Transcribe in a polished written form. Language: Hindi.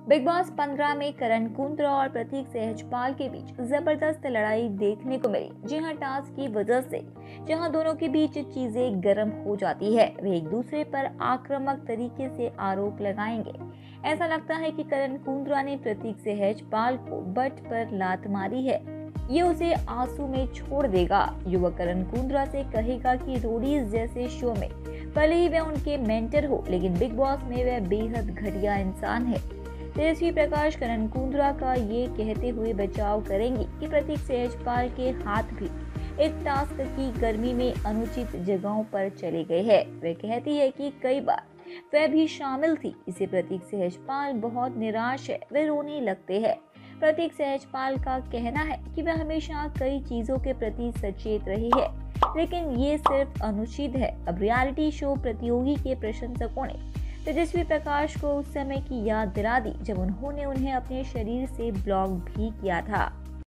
बिग बॉस 15 में करण कुंद्रा और प्रतीक सहजपाल के बीच जबरदस्त लड़ाई देखने को मिली। जी हां, टास्क की वजह से जहां दोनों के बीच चीजें गर्म हो जाती है, वे एक दूसरे पर आक्रामक तरीके से आरोप लगाएंगे। ऐसा लगता है कि करण कुंद्रा ने प्रतीक सहजपाल को बट पर लात मारी है, ये उसे आंसू में छोड़ देगा। युवक करण कुंद्रा से कहेगा कि रोडीज जैसे शो में भले ही वह उनके मेंटर हो, लेकिन बिग बॉस में वह बेहद घटिया इंसान है। तेजस्वी प्रकाश करण कुंद्रा का ये कहते हुए बचाव करेंगी कि प्रतीक सहजपाल के हाथ भी एक टास्क की गर्मी में अनुचित जगहों पर चले गए हैं। वह कहती है कि कई बार वह भी शामिल थी। इसे प्रतीक सहजपाल बहुत निराश है, वे रोने लगते हैं। प्रतीक सहजपाल का कहना है कि वह हमेशा कई चीजों के प्रति सचेत रही है, लेकिन ये सिर्फ अनुचित है। अब रियलिटी शो प्रतियोगी के प्रशंसकों ने तेजस्वी प्रकाश को उस समय की याद दिला दी जब उन्होंने उन्हें अपने शरीर से ब्लॉक भी किया था।